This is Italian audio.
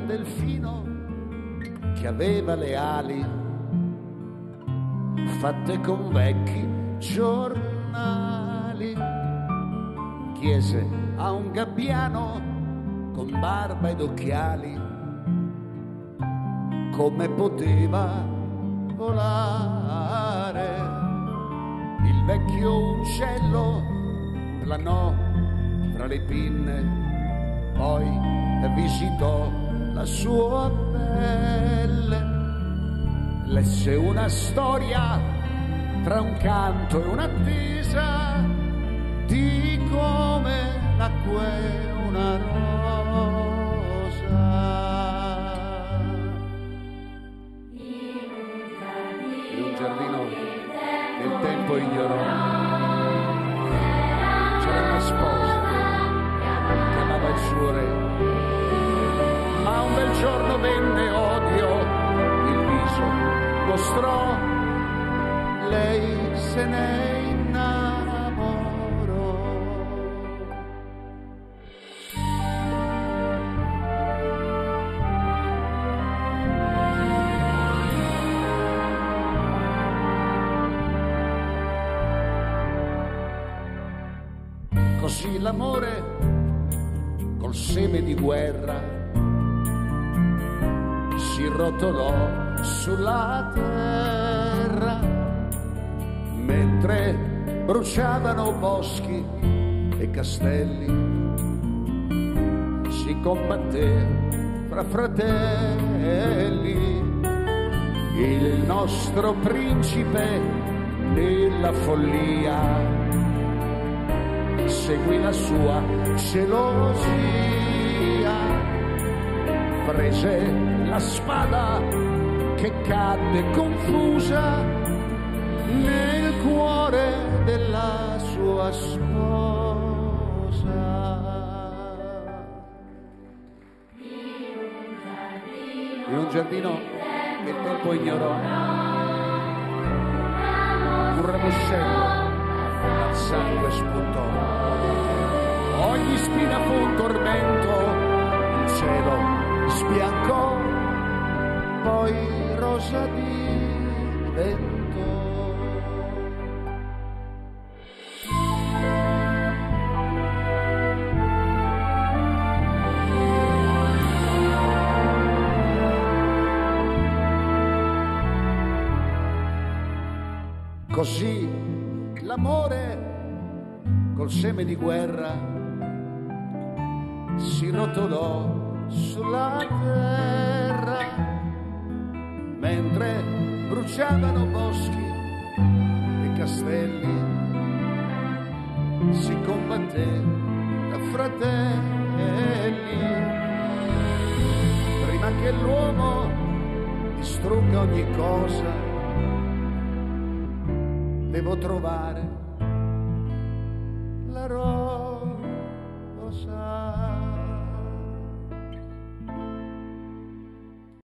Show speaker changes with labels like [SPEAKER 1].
[SPEAKER 1] delfino che aveva le ali fatte con vecchi giornali. Chiese a un gabbiano con barba ed occhiali come poteva volare. Il vecchio uccello planò tra le pinne, poi visitò la sua pelle, lesse una storia tra un canto e un'attesa di come nacque una rosa. In un giardino che il tempo ignorò c'era una sposa che amava il suo re, ma un bel giorno venne odio, il viso mostrò, lei se ne innamorò. Così l'amore col seme di guerra si rotolò sulla terra, mentre bruciavano boschi e castelli, si combatté fra fratelli. Il nostro principe nella follia seguì la sua gelosia, prese la spada che cadde confusa nel cuore della sua sposa. In un giardino che il tempo ignorò, un ramoscello dal sangue spuntò, ogni spina fu un tormento, il cielo sbiancò, poi rosa diventò. Così l'amore col seme di guerra si rotolò sulla terra, mentre bruciavano boschi e castelli, si combatté da fratelli. Prima che l'uomo distrugga ogni cosa, devo trovare la rosa.